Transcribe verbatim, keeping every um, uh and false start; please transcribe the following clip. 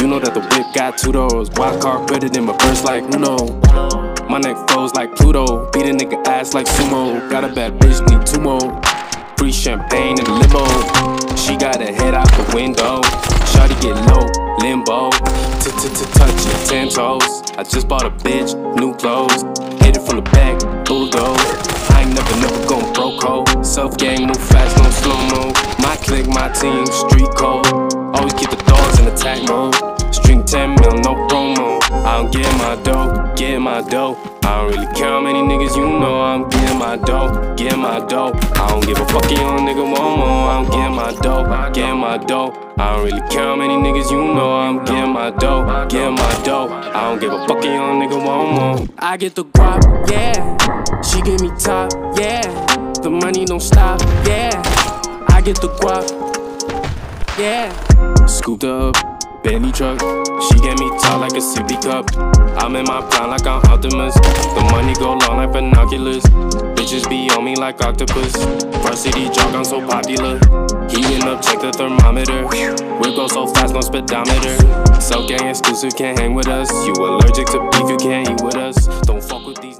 You know that the whip got two doors. Wild card better than my verse like Uno. My neck froze like Pluto. Beat a nigga ass like sumo. Got a bad bitch, need two more. Free champagne in the limo. She got her head out the window. Shawty get low, limbo. Touch it, ten toes. I just bought a bitch, new clothes. Hit it from the back, bulldoze. I ain't never, never gon' broke hoe. Self gang, move fast, no slow-mo. My clique, my team, street code. Always keep the dogs in attack mode. String ten mil, no promo. I don't get my dough, get my dough. I don't really care how many niggas you know. I'm getting my dough, getting my dough. I don't give a fuck, you young nigga want more. I'm getting my dough, getting my dough. I don't really care how many niggas you know. I'm getting my dough, getting my dough. I don't give a fuck, you young nigga want more. I get the guap, yeah. She give me top, yeah. The money don't stop, yeah. I get the guap, yeah. Scooped up, Bentley truck. She get me tall like a sippy cup. I'm in my prime like I'm Optimus. The money go long like binoculars. Bitches be on me like octopus. Varsity jog, I'm so popular. Heating up, check the thermometer. We go so fast, no speedometer. Self gang exclusive, can't hang with us. You allergic to beef, you can't eat with us. Don't fuck with these